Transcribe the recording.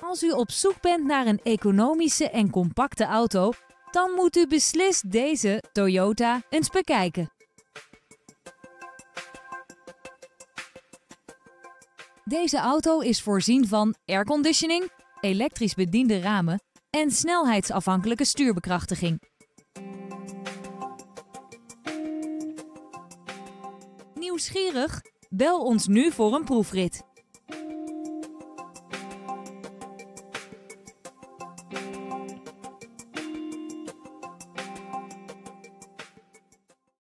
Als u op zoek bent naar een economische en compacte auto, dan moet u beslist deze Toyota eens bekijken. Deze auto is voorzien van airconditioning, elektrisch bediende ramen en snelheidsafhankelijke stuurbekrachtiging. Nieuwsgierig? Bel ons nu voor een proefrit.